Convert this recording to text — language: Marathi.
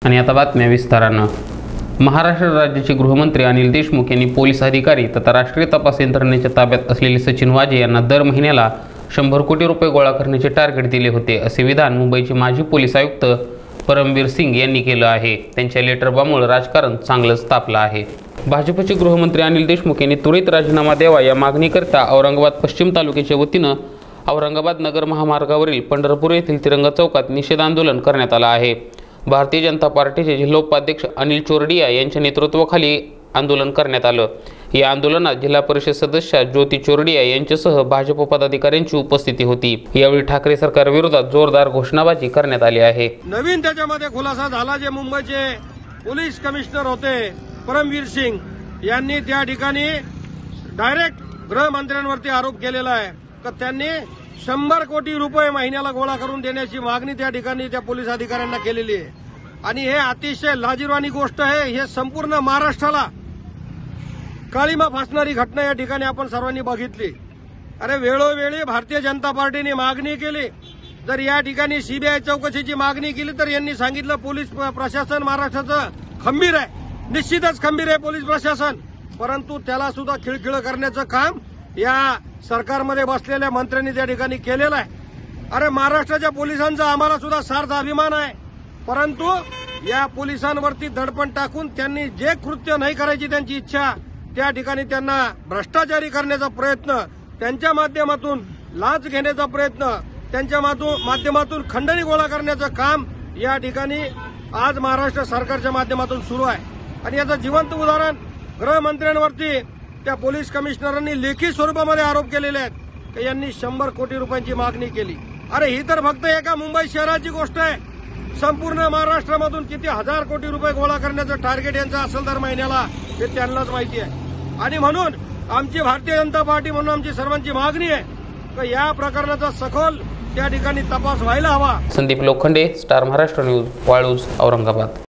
आणि आता बातम्या विस्तारानं। महाराष्ट्र राज्याचे गृहमंत्री अनिल देशमुख यांनी पोलीस अधिकारी तथा राष्ट्रीय तपास यंत्रणेच्या ताब्यात असलेले सचिन वाजे यांना दर महिन्याला 100 कोटी रुपये गोळा करण्याचे टार्गेट दिले होते, असे विधान मुंबईचे माजी पोलीस आयुक्त परमवीर सिंग यांनी केलं आहे। त्यांच्या लेटरबॉम्बमुळे राजकारण चांगलंच तापलं आहे। भाजपचे गृहमंत्री अनिल देशमुख यांनी त्वरित राजीनामा द्यावा या मागणीकरता औरंगाबाद पश्चिम तालुक्याच्या वतीनं औरंगाबाद नगर महामार्गावरील पंढरपूर येथील तिरंगा चौकात निषेध आंदोलन करण्यात आलं आहे। भारतीय जनता पार्टीचे जिल्होपाध्यक्ष अनिल चोरडिया यांच्या नेतृत्वाखाली आंदोलन करण्यात आलं। या आंदोलनात जिल्हा परिषद सदस्य ज्योती चोरडिया यांच्यासह भाजप पदाधिकाऱ्यांची उपस्थिती होती। यावेळी ठाकरे सरकार विरोधात जोरदार घोषणाबाजी करण्यात आली आहे। नवीन त्याच्यामध्ये खुलासा झाला, जे मुंबईचे पोलीस कमिशनर होते परमवीर सिंग यांनी त्या ठिकाणी डायरेक्ट गृहमंत्र्यांवरती आरोप केलेला आहे की त्यांनी 100 कोटी रुपये महिन्याला गोळा करून देण्याची मागणी त्या ठिकाणी त्या पोलीस अधिकाऱ्यांना केलेली आहे। आणि हे अतिशय लाजिरवाणी गोष्ट आहे। हे संपूर्ण महाराष्ट्राला काळीमा फासणारी घटना या ठिकाणी आपण सर्वांनी बघितली। अरे वेळोवेळी भारतीय जनता पार्टीने मागणी केली, जर या ठिकाणी सीबीआय चौकशीची मागणी केली तर यांनी सांगितलं पोलीस प्रशासन महाराष्ट्राचं खंबीर आहे, निश्चितच खंबीर आहे पोलीस प्रशासन, परंतु त्याला सुद्धा खिळखिळ करण्याचं काम या सरकारमध्ये बसलेल्या मंत्र्यांनी त्या ठिकाणी केलेलं आहे। अरे महाराष्ट्राच्या पोलिसांचा आम्हाला सुद्धा सार्थ अभिमान आहे, परंतु या पोलिसांवरती दडपण टाकून त्यांनी जे कृत्य नाही करायची त्यांची इच्छा, त्या ठिकाणी त्यांना भ्रष्टाचारी करण्याचा प्रयत्न, त्यांच्या माध्यमातून लाच घेण्याचा प्रयत्न, त्यांच्या माध्यमातून खंडणी गोळा करण्याचं काम या ठिकाणी आज महाराष्ट्र सरकारच्या माध्यमातून सुरू आहे। आणि याचं जिवंत उदाहरण गृहमंत्र्यांवरती त्या पोलीस कमिशनरांनी लेखी स्वरूपामध्ये आरोप केलेले आहेत की यांनी 100 कोटी रुपयांची मागणी केली। अरे ही तर फक्त एका मुंबई शहराची गोष्ट आहे, संपूर्ण महाराष्ट्रामधून किती हजार कोटी रुपये गोळा करण्याचं टार्गेट यांचं असेल दर महिन्याला हे त्यांनाच माहिती आहे। आणि म्हणून आमची भारतीय जनता पार्टी म्हणून आमची सर्वांची मागणी आहे की या प्रकरणाचा सखोल त्या ठिकाणी तपास व्हायला हवा। Sandeep Lokhande, star Maharashtra news, Waluj, Aurangabad.